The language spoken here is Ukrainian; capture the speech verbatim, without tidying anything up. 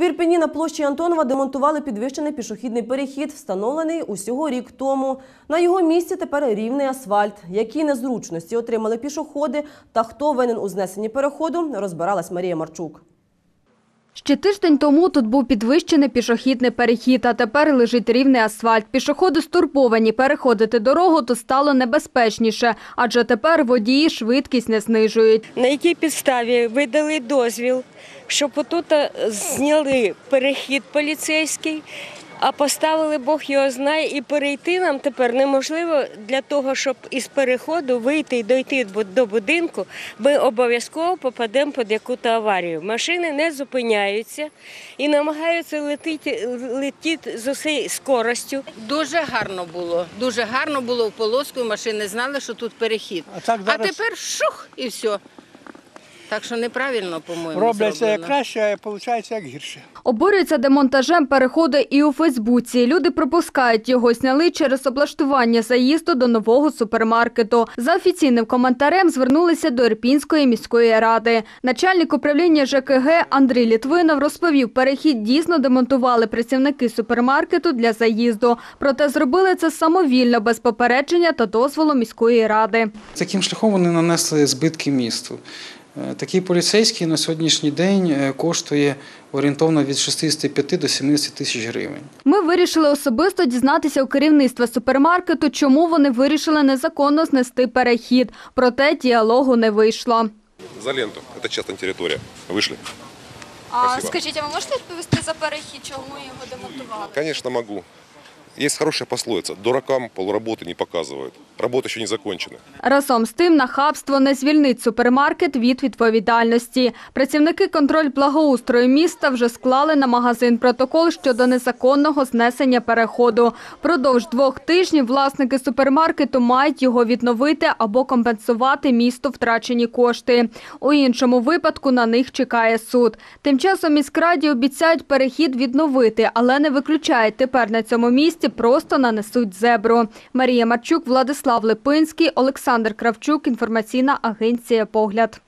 Ірпені на площі Антонова демонтували підвищений пішохідний перехід, встановлений усього рік тому. На його місці тепер рівний асфальт. Які незручності отримали пішоходи та хто винен у знесенні переходу, розбиралась Марія Марчук. Ще тиждень тому тут був підвищений пішохідний перехід, а тепер лежить рівний асфальт. Пішоходи стурбовані, переходити дорогу то стало небезпечніше, адже тепер водії швидкість не знижують. На якій підставі видали дозвіл, щоб отут зняли перехід поліцейський, а поставили, Бог його знає, і перейти нам тепер неможливо для того, щоб із переходу вийти і дойти до будинку, ми обов'язково попадемо під яку-то аварію. Машини не зупиняються і намагаються летіти, летіти з усією скоростю. Дуже гарно було, дуже гарно було в полоску, машини знали, що тут перехід. А, так зараз... а тепер шух і все. Так що неправильно, по-моєму, робляться як краще, а виходить як гірше. Обурюються демонтажем переходу і у Фейсбуці. Люди припускають, його зняли через облаштування заїзду до нового супермаркету. За офіційним коментарем звернулися до Ірпінської міської ради. Начальник управління ЖКГ Андрій Літвинов розповів, перехід дійсно демонтували працівники супермаркету для заїзду. Проте зробили це самовільно, без попередження та дозволу міської ради. Таким шляхом вони нанесли збитки місту. Такий поліцейський на сьогоднішній день коштує орієнтовно від шістдесяти п'яти до сімдесяти тисяч гривень. Ми вирішили особисто дізнатися у керівництва супермаркету, чому вони вирішили незаконно знести перехід. Проте діалогу не вийшло. За ленту. Це частна територія. Вийшли. А Спасибо. Скажіть, а ви можете відповісти за перехід, чому його демонтували? Звісно, можу. Есть хорошая пословица: дуракам полработы не показывают. Работа ще не закончена. Разом з тим, нахабство не звільнить супермаркет від відповідальності. Працівники контроль-благоустрою міста вже склали на магазин протокол щодо незаконного знесення переходу. Впродовж двох тижнів власники супермаркету мають його відновити або компенсувати місту втрачені кошти. У іншому випадку на них чекає суд. Тим часом міськраді обіцяють перехід відновити, але не виключають, тепер на цьому місці просто нанесуть зебру. Марія Марчук, Владислав Липинський, Олександр Кравчук, інформаційна агенція «Погляд».